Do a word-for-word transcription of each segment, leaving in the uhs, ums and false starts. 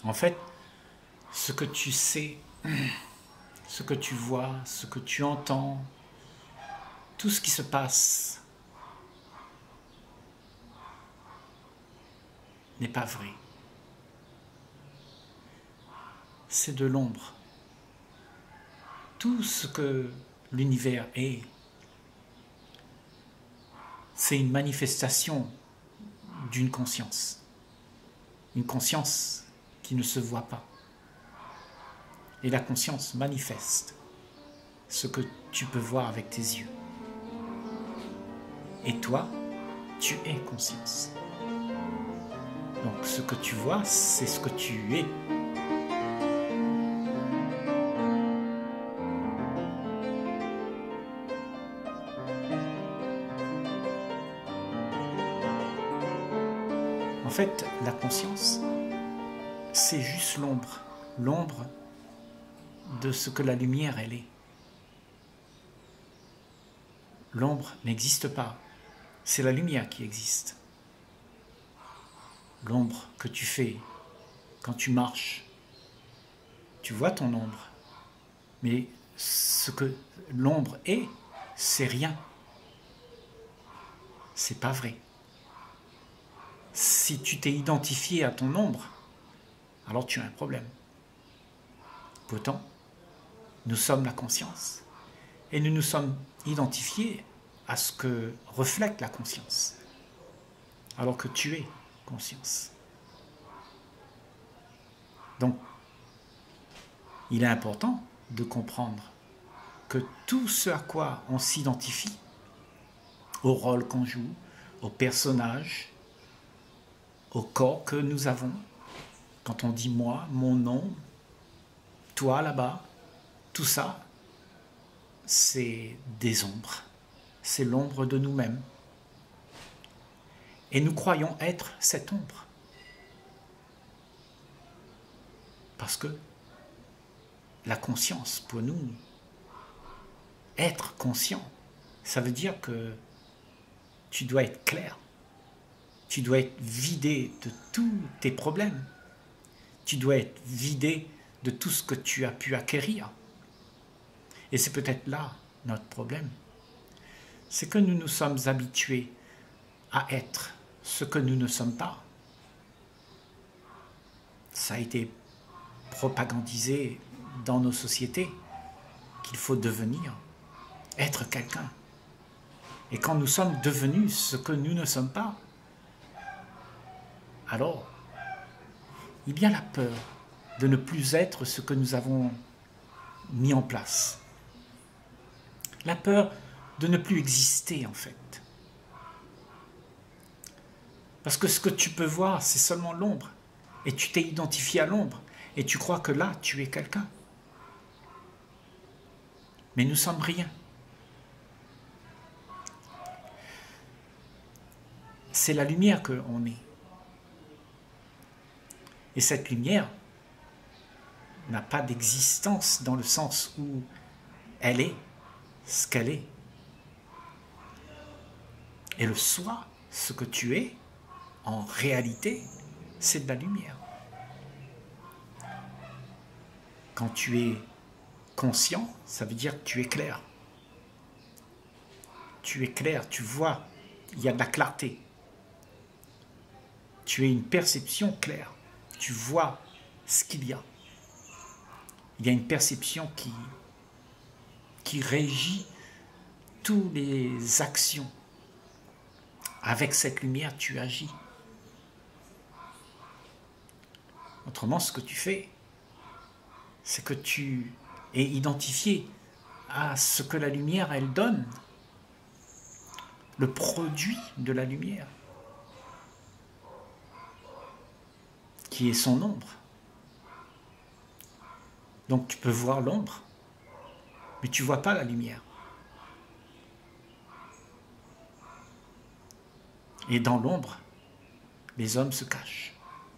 En fait, ce que tu sais, ce que tu vois, ce que tu entends, tout ce qui se passe n'est pas vrai. C'est de l'ombre. Tout ce que l'univers est, c'est une manifestation d'une conscience. Une conscience qui ne se voit pas. Et la conscience manifeste ce que tu peux voir avec tes yeux. Et toi, tu es conscience. Donc ce que tu vois, c'est ce que tu es. En fait, la conscience, c'est juste l'ombre. L'ombre de ce que la lumière, elle est. L'ombre n'existe pas. C'est la lumière qui existe. L'ombre que tu fais quand tu marches, tu vois ton ombre. Mais ce que l'ombre est, c'est rien. C'est pas vrai. Si tu t'es identifié à ton ombre, alors tu as un problème. Pourtant, nous sommes la conscience. Et nous nous sommes identifiés à ce que reflète la conscience. Alors que tu es conscience. Donc, il est important de comprendre que tout ce à quoi on s'identifie, au rôle qu'on joue, au personnage, au corps que nous avons, quand on dit moi, mon nom, toi là-bas, tout ça, c'est des ombres. C'est l'ombre de nous-mêmes. Et nous croyons être cette ombre. Parce que la conscience, pour nous, être conscient, ça veut dire que tu dois être clair. Tu dois être vidé de tous tes problèmes. Tu dois être vidé de tout ce que tu as pu acquérir. Et c'est peut-être là notre problème. C'est que nous nous sommes habitués à être ce que nous ne sommes pas. Ça a été propagandisé dans nos sociétés qu'il faut devenir, être quelqu'un. Et quand nous sommes devenus ce que nous ne sommes pas, alors il y a la peur de ne plus être ce que nous avons mis en place. La peur de ne plus exister en fait. Parce que ce que tu peux voir, c'est seulement l'ombre. Et tu t'es identifié à l'ombre. Et tu crois que là, tu es quelqu'un. Mais nous sommes rien. C'est la lumière qu'on est. Et cette lumière n'a pas d'existence dans le sens où elle est ce qu'elle est. Et le soi, ce que tu es, en réalité, c'est de la lumière. Quand tu es conscient, ça veut dire que tu es clair. Tu es clair, tu vois, il y a de la clarté. Tu as une perception claire. Tu vois ce qu'il y a. Il y a une perception qui, qui régit toutes les actions. Avec cette lumière, tu agis. Autrement, ce que tu fais, c'est que tu es identifié à ce que la lumière, elle donne. Le produit de la lumière, qui est son ombre. Donc tu peux voir l'ombre, mais tu ne vois pas la lumière. Et dans l'ombre, les hommes se cachent.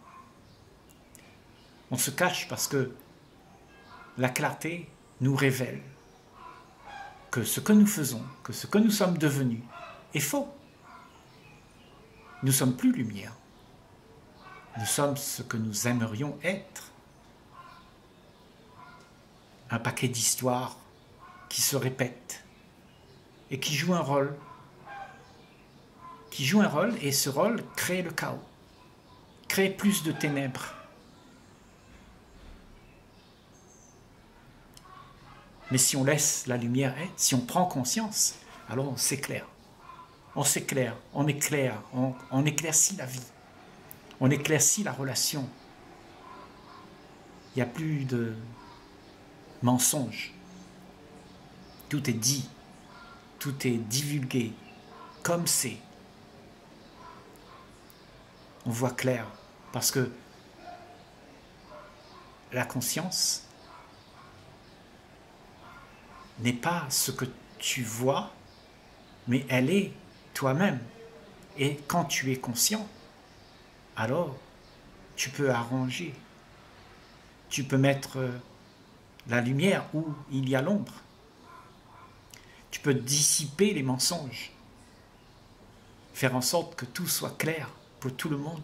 On se cache parce que la clarté nous révèle que ce que nous faisons, que ce que nous sommes devenus est faux. Nous ne sommes plus lumière. Nous sommes ce que nous aimerions être. Un paquet d'histoires qui se répètent et qui jouent un rôle. Qui jouent un rôle et ce rôle crée le chaos, crée plus de ténèbres. Mais si on laisse la lumière être, si on prend conscience, alors on s'éclaire. On s'éclaire, on éclaire, on, on éclaircit la vie. On éclaircit la relation. Il n'y a plus de mensonges. Tout est dit, tout est divulgué, comme c'est. On voit clair, parce que la conscience n'est pas ce que tu vois, mais elle est toi-même. Et quand tu es conscient, alors tu peux arranger, tu peux mettre la lumière où il y a l'ombre, tu peux dissiper les mensonges, faire en sorte que tout soit clair pour tout le monde.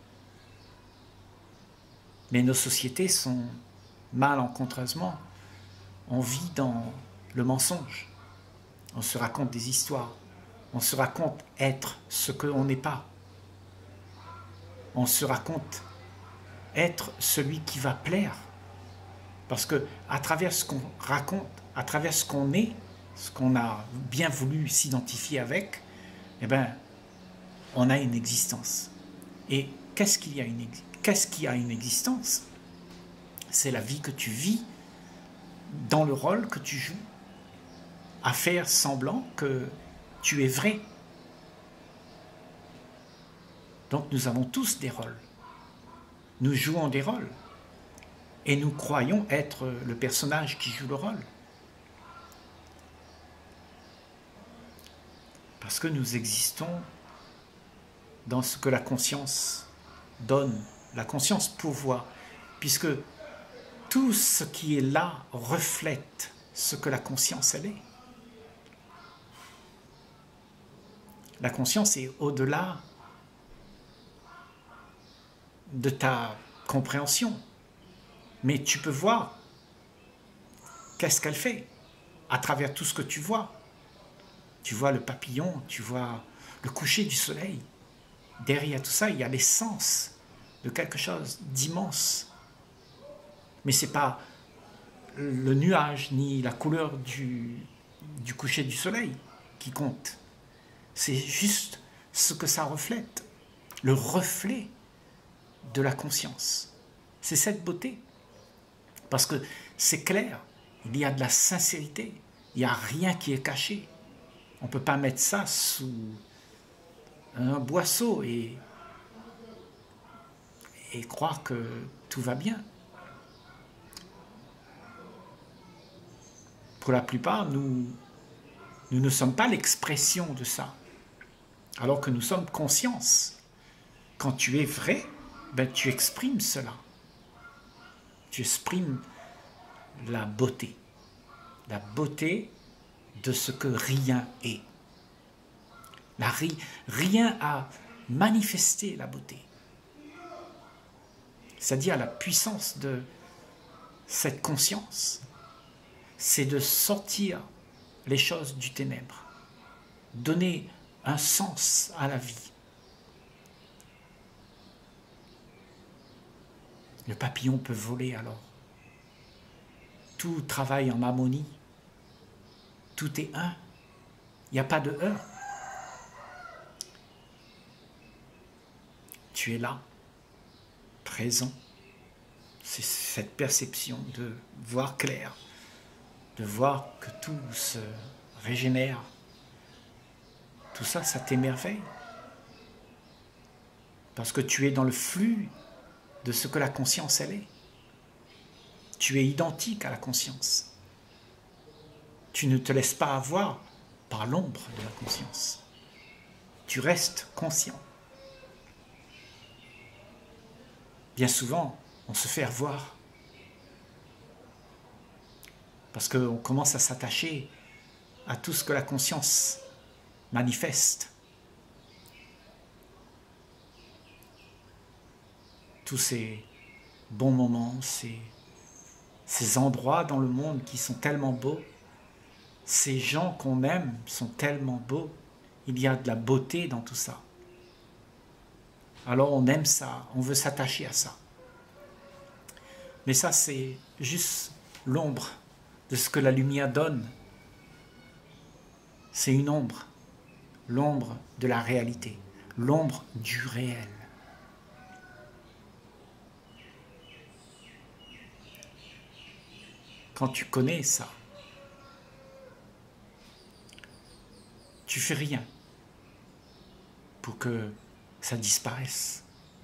Mais nos sociétés sont malencontreusement, on vit dans le mensonge, on se raconte des histoires, on se raconte être ce qu'on n'est pas. On se raconte être celui qui va plaire. Parce que à travers ce qu'on raconte, à travers ce qu'on est, ce qu'on a bien voulu s'identifier avec, eh ben, on a une existence. Et qu'est-ce qu'il y a une, qu'est-ce qui a une existence? C'est la vie que tu vis dans le rôle que tu joues, à faire semblant que tu es vrai. Donc nous avons tous des rôles. Nous jouons des rôles. Et nous croyons être le personnage qui joue le rôle. Parce que nous existons dans ce que la conscience donne. La conscience pourvoit. Puisque tout ce qui est là reflète ce que la conscience elle est. La conscience est au-delà de ta compréhension. Mais tu peux voir qu'est-ce qu'elle fait à travers tout ce que tu vois. Tu vois le papillon, tu vois le coucher du soleil. Derrière tout ça, il y a l'essence de quelque chose d'immense. Mais ce n'est pas le nuage ni la couleur du, du coucher du soleil qui compte. C'est juste ce que ça reflète, le reflet de la conscience. C'est cette beauté. Parce que c'est clair, il y a de la sincérité, il n'y a rien qui est caché. On ne peut pas mettre ça sous un boisseau et, et croire que tout va bien. Pour la plupart, nous, nous ne sommes pas l'expression de ça, alors que nous sommes conscience. Quand tu es vrai, ben, tu exprimes cela. Tu exprimes la beauté. La beauté de ce que rien est. La, rien a manifesté la beauté. C'est-à-dire la puissance de cette conscience, c'est de sortir les choses du ténèbre, donner un sens à la vie. Le papillon peut voler alors. Tout travaille en harmonie. Tout est un. Il n'y a pas de un. Tu es là, présent. C'est cette perception de voir clair, de voir que tout se régénère. Tout ça, ça t'émerveille. Parce que tu es dans le flux de ce que la conscience, elle est. Tu es identique à la conscience. Tu ne te laisses pas avoir par l'ombre de la conscience. Tu restes conscient. Bien souvent, on se fait revoir. Parce qu'on commence à s'attacher à tout ce que la conscience manifeste. tous ces bons moments, ces, ces endroits dans le monde qui sont tellement beaux, ces gens qu'on aime sont tellement beaux, il y a de la beauté dans tout ça. Alors on aime ça, on veut s'attacher à ça. Mais ça, c'est juste l'ombre de ce que la lumière donne. C'est une ombre, l'ombre de la réalité, l'ombre du réel. Quand tu connais ça, tu fais rien pour que ça disparaisse.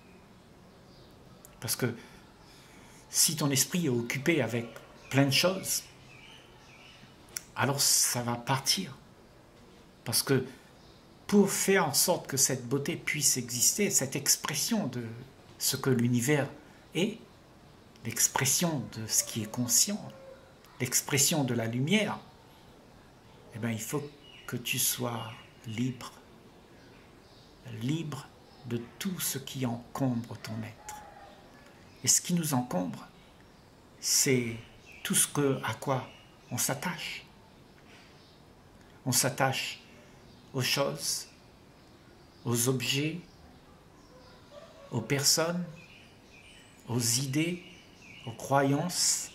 Parce que si ton esprit est occupé avec plein de choses, alors ça va partir. Parce que pour faire en sorte que cette beauté puisse exister, cette expression de ce que l'univers est, l'expression de ce qui est conscient, l'expression de la lumière, eh bien, il faut que tu sois libre, libre de tout ce qui encombre ton être. Et ce qui nous encombre, c'est tout ce que, à quoi on s'attache. On s'attache aux choses, aux objets, aux personnes, aux idées, aux croyances,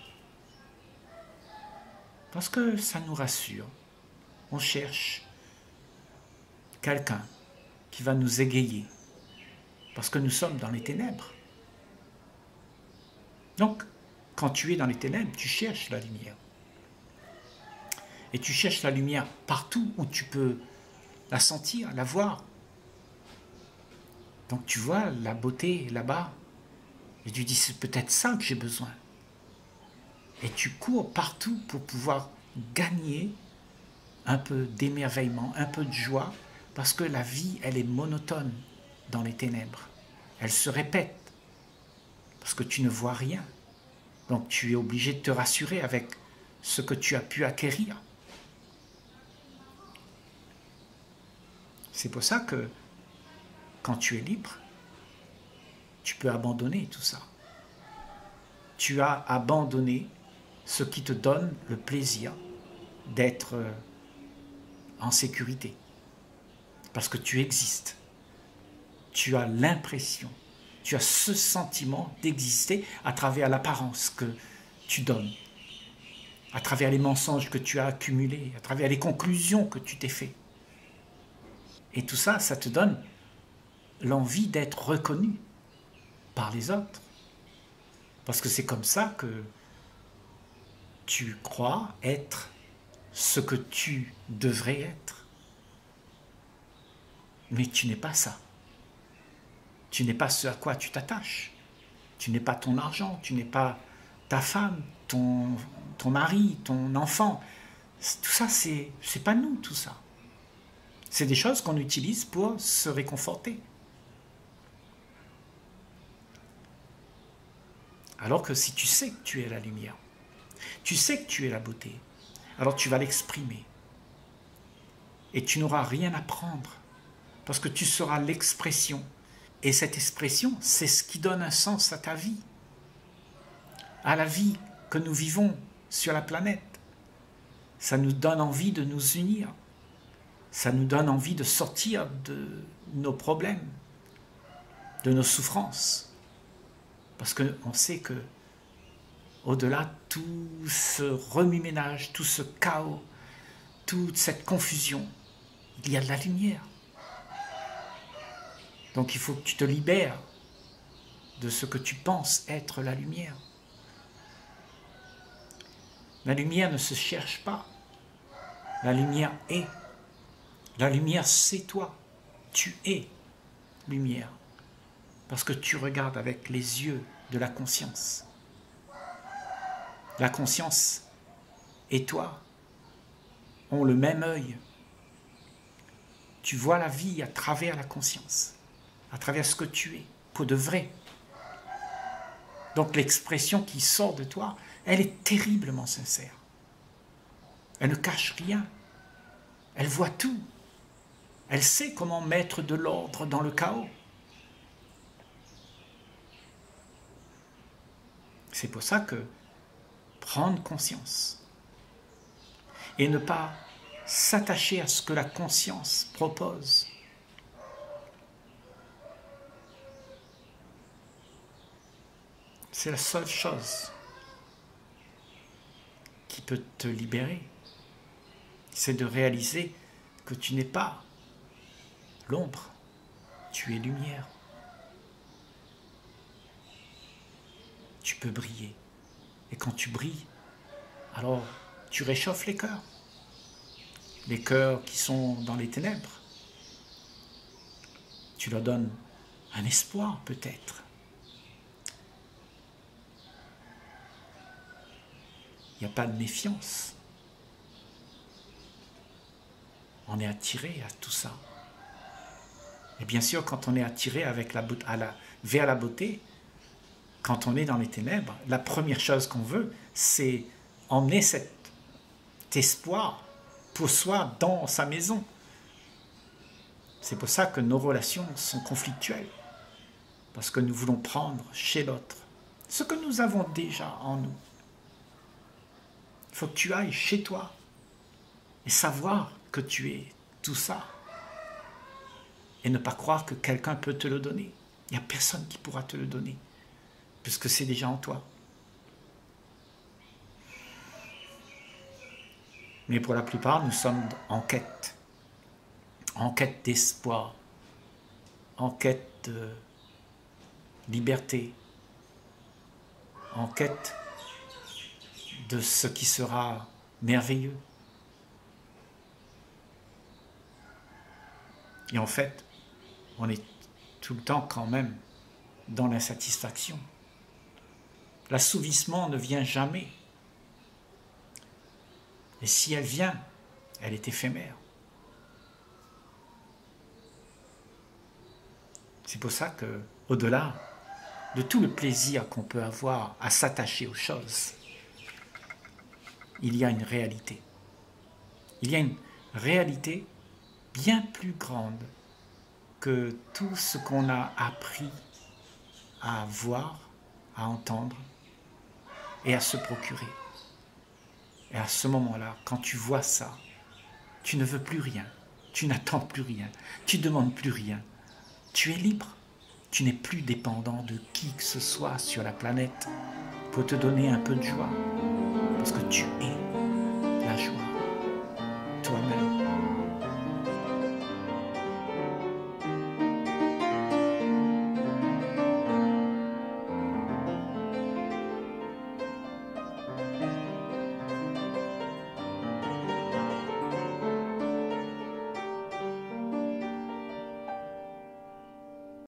parce que ça nous rassure. On cherche quelqu'un qui va nous égayer, parce que nous sommes dans les ténèbres. Donc, quand tu es dans les ténèbres, tu cherches la lumière. Et tu cherches la lumière partout où tu peux la sentir, la voir. Donc tu vois la beauté là-bas, et tu dis c'est peut-être ça que j'ai besoin. Et tu cours partout pour pouvoir gagner un peu d'émerveillement, un peu de joie, parce que la vie, elle est monotone dans les ténèbres. Elle se répète, parce que tu ne vois rien. Donc tu es obligé de te rassurer avec ce que tu as pu acquérir. C'est pour ça que quand tu es libre, tu peux abandonner tout ça. Tu as abandonné ce qui te donne le plaisir d'être en sécurité. Parce que tu existes. Tu as l'impression, tu as ce sentiment d'exister à travers l'apparence que tu donnes, à travers les mensonges que tu as accumulés, à travers les conclusions que tu t'es fait. Et tout ça, ça te donne l'envie d'être reconnu par les autres. Parce que c'est comme ça que tu crois être ce que tu devrais être. Mais tu n'es pas ça. Tu n'es pas ce à quoi tu t'attaches. Tu n'es pas ton argent, tu n'es pas ta femme, ton, ton mari, ton enfant. Tout ça, c'est, c'est pas nous, tout ça. C'est des choses qu'on utilise pour se réconforter. Alors que si tu sais que tu es la lumière, tu sais que tu es la beauté, alors tu vas l'exprimer. Et tu n'auras rien à prendre, parce que tu seras l'expression. Et cette expression, c'est ce qui donne un sens à ta vie, à la vie que nous vivons sur la planète. Ça nous donne envie de nous unir. Ça nous donne envie de sortir de nos problèmes, de nos souffrances. Parce qu'on sait que au-delà de tout ce remue-ménage, tout ce chaos, toute cette confusion, il y a de la lumière. Donc il faut que tu te libères de ce que tu penses être la lumière. La lumière ne se cherche pas. La lumière est. La lumière, c'est toi. Tu es lumière. Parce que tu regardes avec les yeux de la conscience. La conscience et toi ont le même œil. Tu vois la vie à travers la conscience, à travers ce que tu es, pour de vrai. Donc l'expression qui sort de toi, elle est terriblement sincère. Elle ne cache rien. Elle voit tout. Elle sait comment mettre de l'ordre dans le chaos. C'est pour ça que prendre conscience et ne pas s'attacher à ce que la conscience propose. C'est la seule chose qui peut te libérer. C'est de réaliser que tu n'es pas l'ombre, tu es lumière. Tu peux briller. Et quand tu brilles, alors tu réchauffes les cœurs. Les cœurs qui sont dans les ténèbres. Tu leur donnes un espoir peut-être. Il n'y a pas de méfiance. On est attiré à tout ça. Et bien sûr, quand on est attiré avec la, à la, vers la beauté, quand on est dans les ténèbres, la première chose qu'on veut, c'est emmener cet espoir pour soi dans sa maison. C'est pour ça que nos relations sont conflictuelles. Parce que nous voulons prendre chez l'autre ce que nous avons déjà en nous. Il faut que tu ailles chez toi et savoir que tu es tout ça. Et ne pas croire que quelqu'un peut te le donner. Il n'y a personne qui pourra te le donner, puisque c'est déjà en toi. Mais pour la plupart, nous sommes en quête. En quête d'espoir. En quête de liberté. En quête de ce qui sera merveilleux. Et en fait, on est tout le temps quand même dans l'insatisfaction. L'assouvissement ne vient jamais. Et si elle vient, elle est éphémère. C'est pour ça que, au-delà de tout le plaisir qu'on peut avoir à s'attacher aux choses, il y a une réalité. Il y a une réalité bien plus grande que tout ce qu'on a appris à voir, à entendre et à se procurer. Et à ce moment-là, quand tu vois ça, tu ne veux plus rien, tu n'attends plus rien, tu ne demandes plus rien. Tu es libre, tu n'es plus dépendant de qui que ce soit sur la planète pour te donner un peu de joie, parce que tu es la joie.